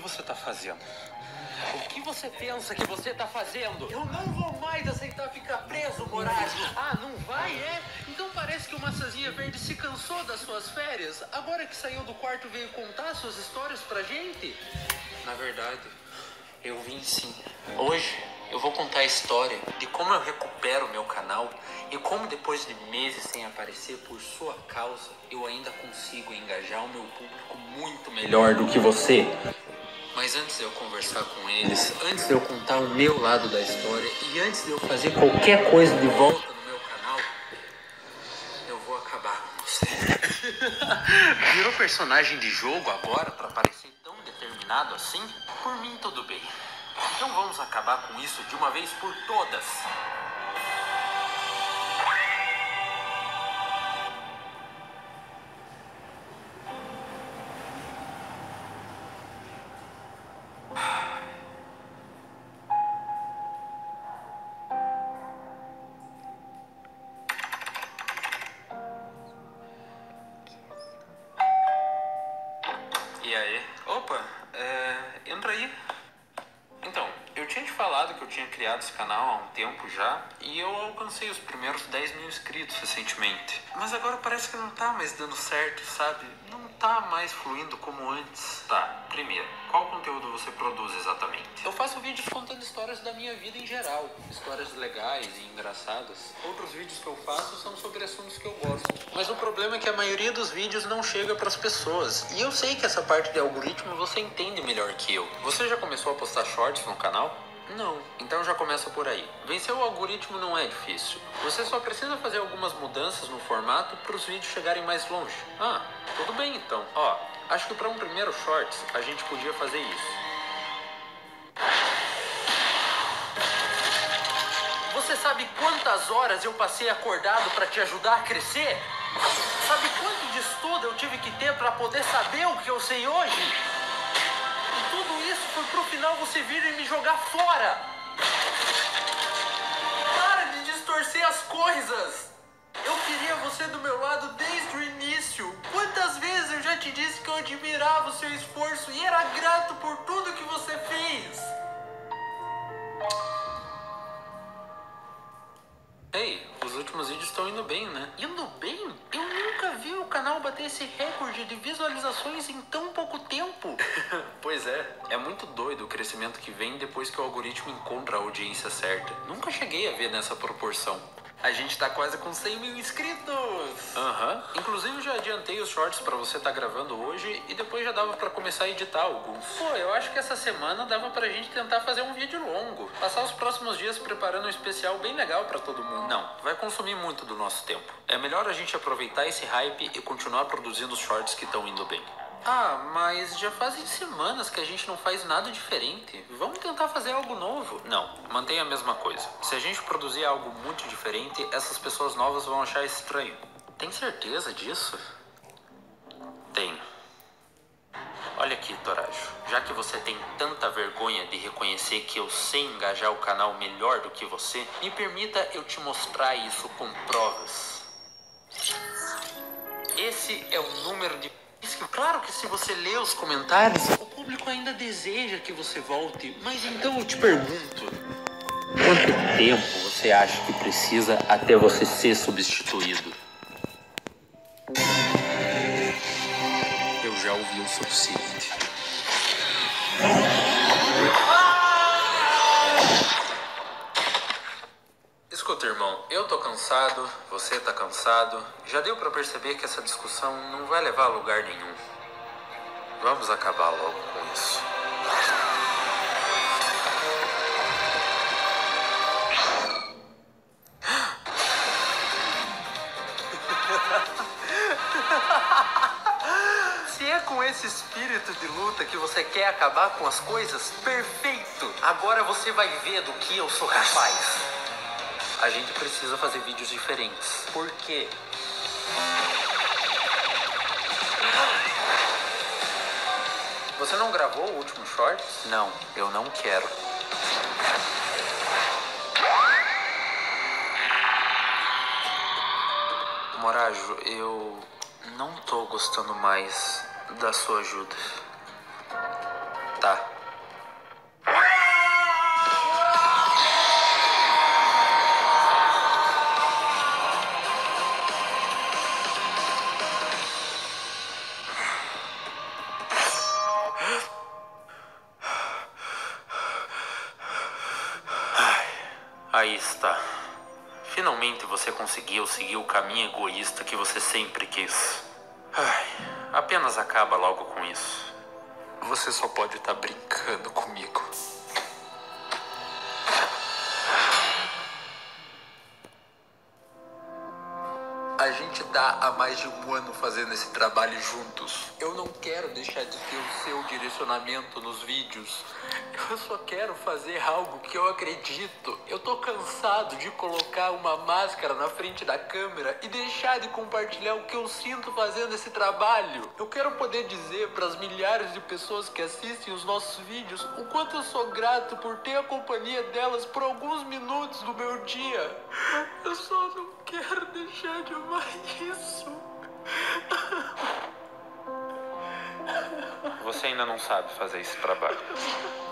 você tá fazendo? O que você pensa que você tá fazendo? Eu não vou mais aceitar ficar preso, Moraes. Ah, não vai, é? Então parece que o Maçãzinha Verde se cansou das suas férias. Agora que saiu do quarto veio contar suas histórias pra gente? Na verdade, eu vim sim. Hoje eu vou contar a história de como eu recupero meu canal e como depois de meses sem aparecer por sua causa, eu ainda consigo engajar o meu público muito melhor do que você. Mas antes de eu conversar com eles, antes de eu contar o meu lado da história e antes de eu fazer qualquer coisa de volta no meu canal, eu vou acabar com você. Virou personagem de jogo agora pra parecer tão determinado assim? Por mim tudo bem. Então vamos acabar com isso de uma vez por todas. E aí? Opa, entra aí. Então, eu tinha te falado que eu tinha criado esse canal há um tempo já e eu alcancei os primeiros 10 mil inscritos recentemente. Mas agora parece que não tá mais dando certo, sabe? Não tá mais fluindo como antes. Tá, primeiro, qual conteúdo você produz exatamente? Eu faço vídeos contando histórias da minha vida em geral. Histórias legais e engraçadas. Outros vídeos que eu faço são sobre assuntos que eu gosto. Mas o problema é que a maioria dos vídeos não chega pras pessoas. E eu sei que essa parte de algoritmo você entende melhor que eu. Você já começou a postar shorts no canal? Não, então já começa por aí. Vencer o algoritmo não é difícil. Você só precisa fazer algumas mudanças no formato para os vídeos chegarem mais longe. Ah, tudo bem então. Ó, acho que para um primeiro shorts a gente podia fazer isso. Você sabe quantas horas eu passei acordado pra te ajudar a crescer? Sabe quanto de estudo eu tive que ter pra poder saber o que eu sei hoje? E tudo isso foi pro final você vir e me jogar fora. Para de distorcer as coisas. Eu queria você do meu lado desde o início. Quantas vezes eu já te disse que eu admirava o seu esforço e era grato por tudo que você fez? Ei, os últimos vídeos estão indo bem, né? Indo bem? Eu nunca vi o canal bater esse recorde de visualizações em tão pouco tempo. Pois é muito doido o crescimento que vem depois que o algoritmo encontra a audiência certa. Nunca cheguei a ver nessa proporção. A gente tá quase com 100 mil inscritos. Aham. Inclusive eu já adiantei os shorts pra você tá gravando hoje e depois já dava pra começar a editar alguns. Pô, eu acho que essa semana dava pra gente tentar fazer um vídeo longo. Passar os próximos dias preparando um especial bem legal pra todo mundo. Não, vai consumir muito do nosso tempo. É melhor a gente aproveitar esse hype e continuar produzindo os shorts que estão indo bem. Ah, mas já fazem semanas que a gente não faz nada diferente. Vamos tentar fazer algo novo. Não, mantenha a mesma coisa. Se a gente produzir algo muito diferente, essas pessoas novas vão achar estranho. Tem certeza disso? Tenho. Olha aqui, Torajo. Já que você tem tanta vergonha de reconhecer que eu sei engajar o canal melhor do que você, me permita eu te mostrar isso com provas. Esse é o número de... Claro que se você lê os comentários, o público ainda deseja que você volte. Mas então eu te pergunto, quanto tempo você acha que precisa até você ser substituído? Eu já ouvi o suficiente. Escuta, irmão, eu tô cansado, você tá cansado. Já deu pra perceber que essa discussão não vai levar a lugar nenhum. Vamos acabar logo com isso. se é com esse espírito de luta que você quer acabar com as coisas, perfeito! Agora você vai ver do que eu sou capaz. A gente precisa fazer vídeos diferentes. Por quê? Você não gravou o último short? Não, eu não quero. Morajo, eu não tô gostando mais da sua ajuda. matar. Aí está. Finalmente você conseguiu seguir o caminho egoísta que você sempre quis. Apenas acaba logo com isso. Você só pode estar brincando comigo. A gente tá há mais de um ano fazendo esse trabalho juntos. Eu não quero deixar de ter o seu direcionamento nos vídeos. Eu só quero fazer algo que eu acredito. Eu tô cansado de colocar uma máscara na frente da câmera e deixar de compartilhar o que eu sinto fazendo esse trabalho. Eu quero poder dizer para as milhares de pessoas que assistem os nossos vídeos o quanto eu sou grato por ter a companhia delas por alguns minutos do meu dia. Eu só não quero deixar de amar isso. Você ainda não sabe fazer esse trabalho.